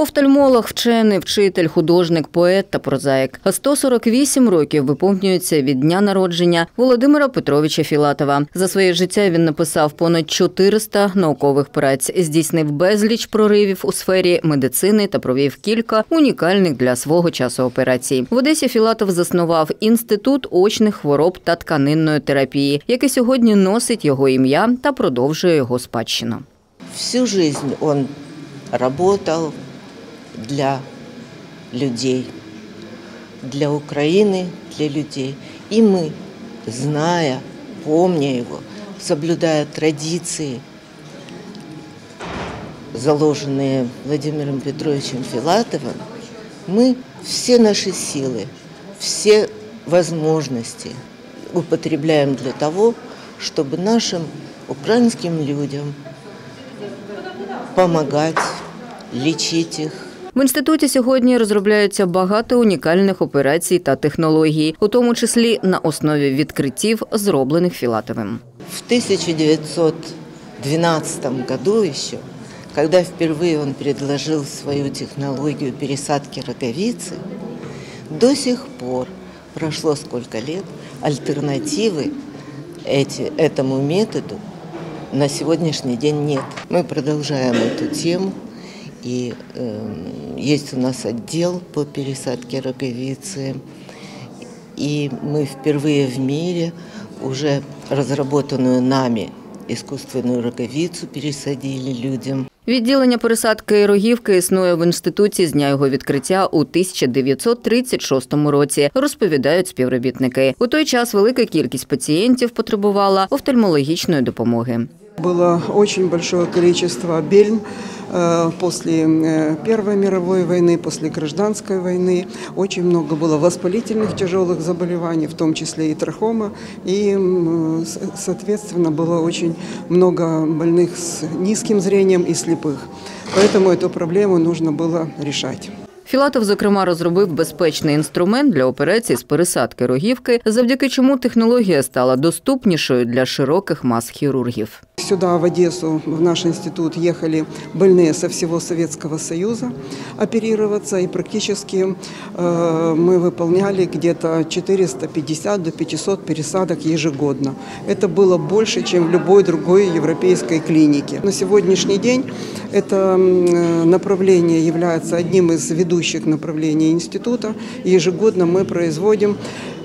Офтальмолог, вчений, вчитель, художник, поет та прозаїк. 148 років виповнюється від дня народження Володимира Петровича Філатова. За своє життя він написав понад 400 наукових праць, здійснив безліч проривів у сфері медицини та провів кілька унікальних для свого часу операцій. В Одесі Філатов заснував Інститут очних хвороб та тканинної терапії, який сьогодні носить його ім'я та продовжує його спадщину. Всю жизнь он работал для людей, для Украины, для людей. И мы, зная, помня его, соблюдая традиции, заложенные Владимиром Петровичем Филатовым, мы все наши силы, все возможности употребляем для того, чтобы нашим украинским людям помогать, лечить их. В інституті сьогодні розробляються багато унікальних операцій та технологій, у тому числі на основі відкриттів, зроблених Філатовим. В 1912 году еще, когда впервые он предложил свою технологию пересадки роговицы, до сих пор, прошло сколько лет, альтернативы этому методу на сегодняшний день нет. Мы продолжаем эту тему, и есть у нас отдел по пересадке роговицы, и мы впервые в мире уже разработанную нами искусственную роговицу пересадили людям. Відділення пересадки рогівки існує в інституті з дня його відкриття у 1936 році, розповідають співробітники. У той час велика кількість пацієнтів потребувала офтальмологічної допомоги. Было очень большое количество бельм после Первой мировой войны, после гражданской войны. Очень много было воспалительных тяжелых заболеваний, в том числе и трахома. И, соответственно, было очень много больных с низким зрением и слепых. Поэтому эту проблему нужно было решать. Філатов, зокрема, розробив безпечний інструмент для операцій з пересадки рогівки, завдяки чому технологія стала доступнішою для широких мас хірургів. Сюда, в Одессу, в наш институт ехали больные со всего Советского Союза оперироваться, и практически мы выполняли где-то 450 до 500 пересадок ежегодно. Это было больше, чем в любой другой европейской клинике. На сегодняшний день это направление является одним из ведущих направлений института. Ежегодно мы производим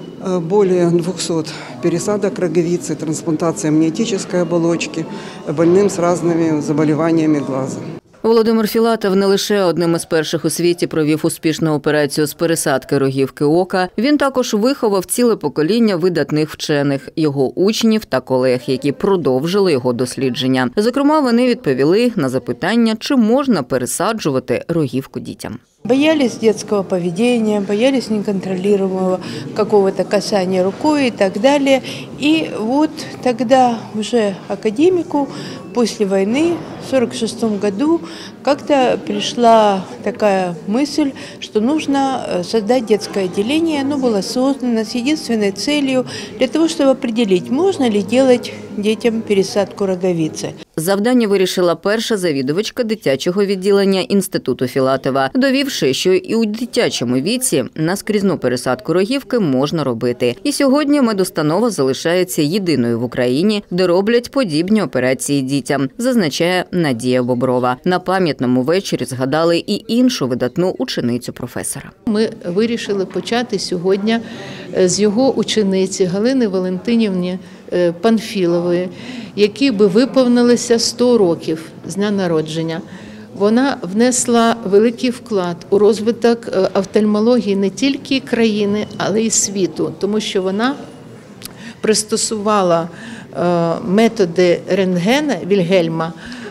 более 200 пересадок роговицы, трансплантация амниотической оболочки больным с разными заболеваниями глаза. Володимир Філатов не лише одним із перших у світі провів успішну операцію з пересадки рогівки ока, він також виховав ціле покоління видатних вчених, його учнів та колег, які продовжили його дослідження. Зокрема, вони відповіли на запитання, чи можна пересаджувати рогівку дітям. Боялись детского поведения, боялись неконтролируемого какого-то касания рукой и так далее. И вот тогда уже академику после войны в 1946 году как-то пришла такая мысль, что нужно создать детское отделение. Оно было создано с единственной целью для того, чтобы определить, можно ли делать детям пересадку роговицы. Завдання вирішила перша завідувачка дитячого відділення Інституту Філатова, довівши, що і у дитячому віці наскрізну пересадку рогівки можна робити. І сьогодні медустанова залишається єдиною в Україні, де роблять подібні операції дітям, зазначає Надія Боброва. На пам'ятному вечорі згадали і іншу видатну ученицю професора. Ми вирішили почати сьогодні з його учениці Галини Валентинівни Панфілової, якій би виповнилося 100 років з дня народження. Вона внесла великий вклад у розвиток офтальмології не тільки країни, але й світу, тому що вона пристосувала методи рентгена Вільгельма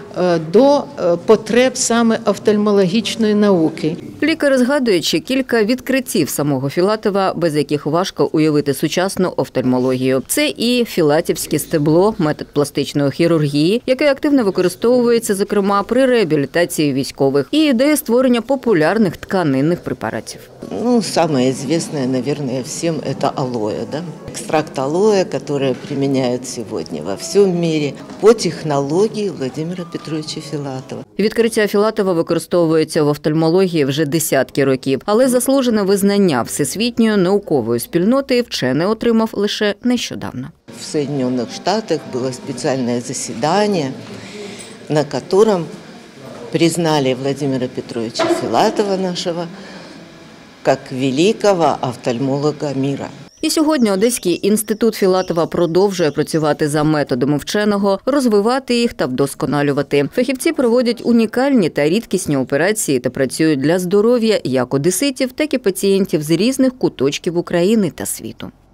до потреб саме офтальмологічної науки. Лікар згадує ще кілька відкриттів самого Філатова, без яких важко уявити сучасну офтальмологію. Це і філатівське стебло, метод пластичної хірургії, який активно використовується, зокрема, при реабілітації військових, і ідея створення популярних тканинних препаратів. Самое известное, наверное, всем это алоэ, да? экстракт алоэ, который применяют сегодня во всем мире по технологии Владимира Петровича Филатова. Відкриття Філатова використовується в офтальмології вже десятки років, але заслужене визнання всесвітньої наукової спільноти вчений отримав лише нещодавно. В Соединенных Штатах было специальное заседание, на котором признали Владимира Петровича Филатова нашего как великого офтальмолога мира. І сьогодні Одеський інститут Філатова продовжує працювати за методами вченого, розвивати їх та вдосконалювати. Фахівці проводять унікальні та рідкісні операції та працюють для здоров'я як одеситів, так і пацієнтів з різних куточків України та світу.